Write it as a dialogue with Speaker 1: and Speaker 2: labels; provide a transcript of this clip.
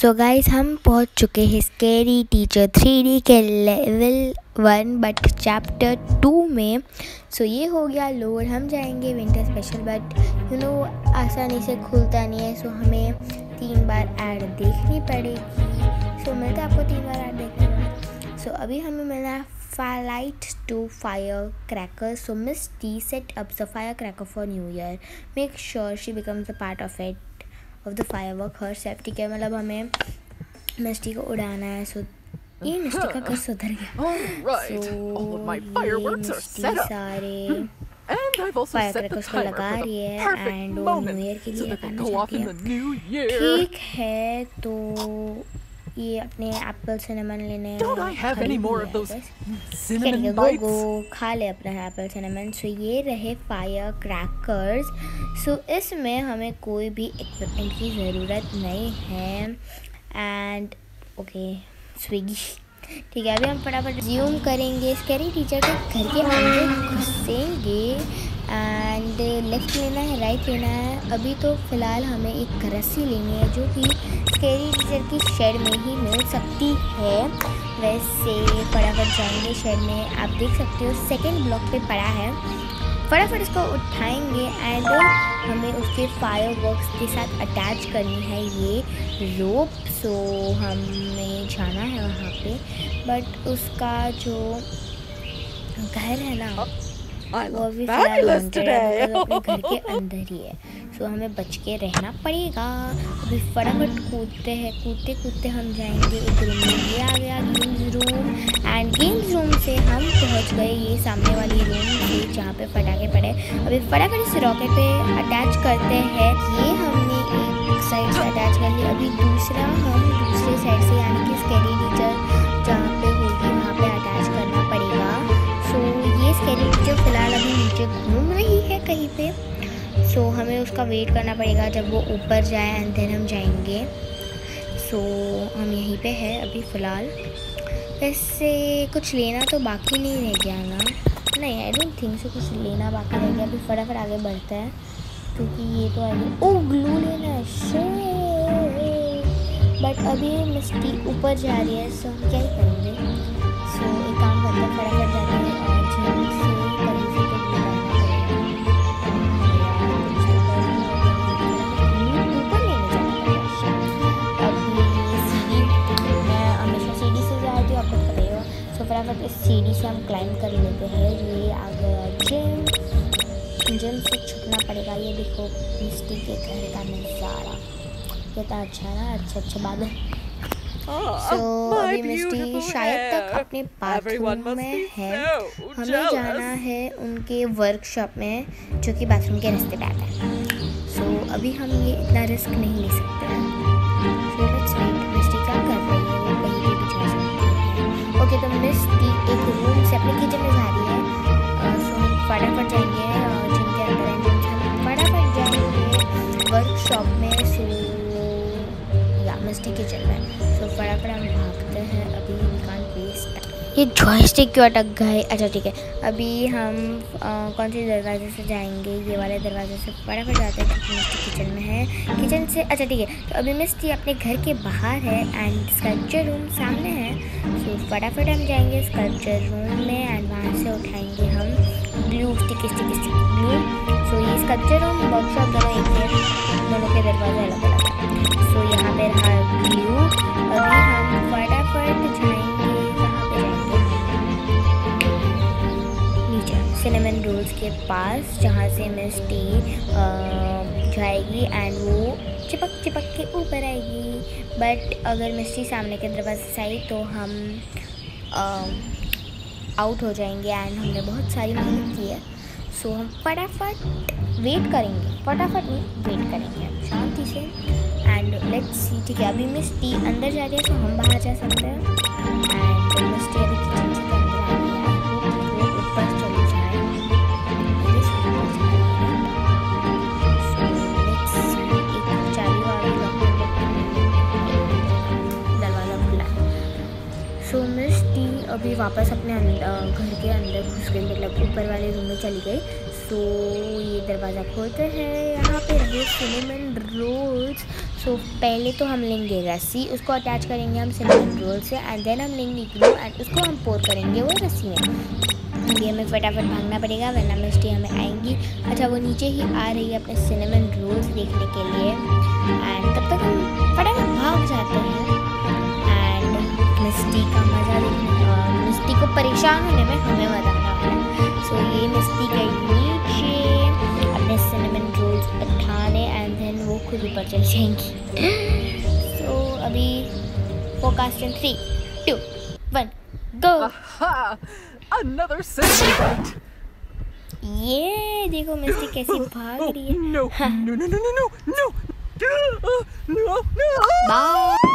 Speaker 1: So guys हम पहुंच चुके हैं स्कैरी टीचर 3D के लेवल 1 बट चैप्टर 2 में। सो ये हो गया लोड। हम जाएंगे विंटर स्पेशल बट आसानी से खुलता नहीं है। सो हमें 3 बार ऐड देखनी पड़ेगी। सो मिलता है आपको 3 बार ऐड देखने के बाद। सो अभी हमें मिला है Light to firecracker. So Miss T set up the firecracker for New Year. Make sure she becomes a part of it, of the firework herself. ठीक है, मतलब हमें Miss T को उड़ाना है। So ये Miss T का घर सुधर गया।
Speaker 2: All of my fireworks are set up.
Speaker 1: सारे
Speaker 2: And I've also set the
Speaker 1: firecrackers को
Speaker 2: timer
Speaker 1: लगा
Speaker 2: for
Speaker 1: रही
Speaker 2: the
Speaker 1: है
Speaker 2: perfect
Speaker 1: and वो
Speaker 2: moment
Speaker 1: New Year के
Speaker 2: so
Speaker 1: लिए
Speaker 2: that they
Speaker 1: करना
Speaker 2: go off
Speaker 1: चाहती
Speaker 2: in
Speaker 1: है।
Speaker 2: the new year.
Speaker 1: ठीक है, तो ये अपने एप्पल सिनेमन लेने
Speaker 2: Don't I have any more of those cinnamon
Speaker 1: go
Speaker 2: bites?
Speaker 1: गो खा ले अपना एप्पल सिनेमन। सो ये रहे फायर क्रैकर्स। सो इसमें हमें कोई भी इक्विपमेंट की ज़रूरत नहीं है। एंड ओके स्विगी ठीक है, अभी हम फटाफट ज़ूम करेंगे। स्कैरी टीचर के घर के अंदर घुसेंगे एंड लेफ्ट लेना है, राइट लेना है। अभी तो फ़िलहाल हमें एक रस्सी लेनी है जो कि स्कैरी टीचर की शेड में ही मिल सकती है। वैसे फटाफट जाएंगे शेड में। आप देख सकते हो सेकंड ब्लॉक पे पड़ा है। फटाफट इसको उठाएंगे एंड हमें उसके फायरवर्क्स के साथ अटैच करनी है ये रोप। सो हमें जाना है वहाँ पे बट उसका जो घर है ना वो भी फिलहाल अपने घर के अंदर ही है। सो हमें बच के रहना पड़ेगा। अभी फटाफट कूदते हैं, कूदते कूदते हम जाएंगे एक रूम में। ये आ गया games room and games room से हम पहुंच गए ये सामने वाली रूम से जहाँ पे फटाके पड़े। अभी फटाफट इस रॉकेट पे अटैच करते हैं। ये हमने एक साइड से अटैच कर लिया। अभी दूसरा हम दूसरे साइड से यानी कि स्कैरी टीचर जहाँ पे होगी वहाँ पे अटैच करना पड़ेगा। सो ये स्कैरी टीचर फिलहाल अभी नीचे घूम रही है कहीं पे। सो हमें उसका वेट करना पड़ेगा जब वो ऊपर जाए एंड देन हम जाएंगे। सो हम यहीं पे है अभी फ़िलहाल। वैसे कुछ लेना तो बाकी नहीं रह गया ना? नहीं, आई डोंट थिंक सो कुछ लेना बाकी रह गया। अभी फटाफट आगे बढ़ता है क्योंकि ये तो आगे ग्लू लेना है बट अभी मिस टी ऊपर जा रही है। सो हम क्या ही करेंगे। सो एक काम करते हैं, फटाफट जाते हैं और जिम से कहीं से तो ऊपर लेना पड़ेगा। अभी सीढ़ी, मैं हमेशा सीढ़ी से जाती हूँ, आपको पता ही हो। सो फटाफट इस सीढ़ी से हम क्लाइंब कर लेते हैं। ये आ गया जिम से छुपना पड़ेगा। ये देखो मिस्टी के घर का नज़ारा कितना अच्छा है ना, अच्छे बादल। सो अभी मिस्टी शायद तक अपने बाथरूम में है। हमें जाना है उनके वर्कशॉप में जो कि बाथरूम के रास्ते पे आता है। सो अभी हम ये इतना रिस्क नहीं ले सकते हैं। So let's wait. मिस्टी क्या कर रही है? वो कहीं पे भी जा सकती है। ओके, तो मिस्टी एक रूम से अपने किचन में जा रही है। सो हम फटाफट जाएंगे जिनके अंदर हम फटाफट जाएंगे वर्कशॉप में। सो या मिस्टी किचन में। सो फटाफट हम भागते हैं। अभी वी कांट वेस्ट। ये जॉयस्टिक क्यों अटक गए? अच्छा ठीक है, अभी हम कौन से दरवाजे से जाएंगे? ये वाले दरवाजे से फटाफट जाते हैं क्योंकि मिस्टी किचन में है। किचन से अच्छा ठीक है, तो अभी मिस्टी अपने घर के बाहर है एंड स्कल्पचर रूम सामने है। सो फटाफट हम जाएंगे स्कल्पचर रूम में एंड वहाँ से उठाएंगे हम ग्लू, स्टिक ग्लू। सो ये स्कल्पचर रूम वर्कशॉप दोनों एक है, दोनों के दरवाजे अलग अलग है। सो यहाँ पे रहा ग्लू। अभी हम फटाफट जाएंगे, कहाँ पे जाएंगे? नीचे सिनेमन रोल्स के पास जहाँ से मिस टी जाएगी एंड वो चिपक के ऊपर आएगी। बट अगर मिस्टी सामने के दरवाजे से आई तो हम आउट हो जाएंगे एंड हमने बहुत सारी मेहनत की है। सो हम फटाफट वेट करेंगे, फटाफट वेट करेंगे शांति से एंड लेट्स सी। ठीक है, अभी मिस टी अंदर जा रही है तो हम बाहर जा सकते हैं एंड मिस टी अभी किचन से अंदर आ रही है। वो ऊपर चली जाए। सो लेट्स एक चाबी वाली दरवाज़ा खुला है। सो मिस टी अभी वापस अपने घर के अंदर घुस गई, मतलब ऊपर वाले रूम में चली गई। सो ये दरवाज़ा खोलते हैं। यहाँ पे रहे सिनेमन रोल्स। सो पहले तो हम लेंगे रस्सी, उसको अटैच करेंगे हम सिनेमन रोल से, एंड देन हम लेंगे ग्लू एंड उसको हम पोर करेंगे वो रस्सी में। अभी हमें फटाफट भागना पड़ेगा वरना मिस्टी हमें आएंगी। अच्छा वो नीचे ही आ रही है अपने सिनेमन रोल्स देखने के लिए, एंड तब तक हम फटाफट भाग जाते हैं एंड मिस्टी का मज़ा देखने, मिस्टी को परेशान होने में हमें मज़ा आने वाला है। सो ये मिस्टी गई नीचे अपने सिनेमन रोल्स उठाने एंड देन वो खुद ऊपर चल जाएंगी। सो अभी focus in 3, 2, 1 go.
Speaker 2: Aha! Another cinnamon bite.
Speaker 1: ये देखो मिस्टी कैसी भाग
Speaker 2: Oh
Speaker 1: रही है।
Speaker 2: no! No! No! No! No! No! No! No! No!
Speaker 1: Bye.